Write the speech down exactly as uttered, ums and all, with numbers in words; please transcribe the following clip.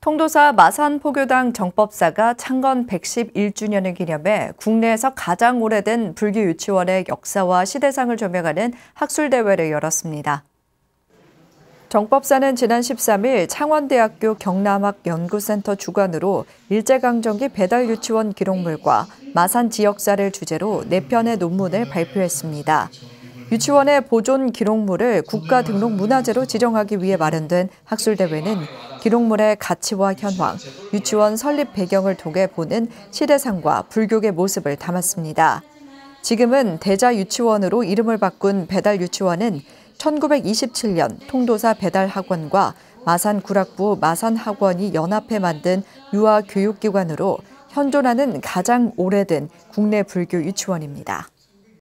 통도사 마산포교당 정법사가 창건 백십일 주년을 기념해 국내에서 가장 오래된 불교 유치원의 역사와 시대상을 조명하는 학술대회를 열었습니다. 정법사는 지난 십삼 일 창원대학교 경남학연구센터 주관으로 일제강점기 배달유치원 기록물과 마산 지역사를 주제로 네 편의 논문을 발표했습니다. 유치원의 보존 기록물을 국가등록문화재로 지정하기 위해 마련된 학술대회는 기록물의 가치와 현황, 유치원 설립 배경을 통해 보는 시대상과 불교의 모습을 담았습니다. 지금은 대자유치원으로 이름을 바꾼 배달유치원은 천구백이십칠 년 통도사 배달학원과 마산구락부 마산학원이 연합해 만든 유아교육기관으로 현존하는 가장 오래된 국내 불교 유치원입니다.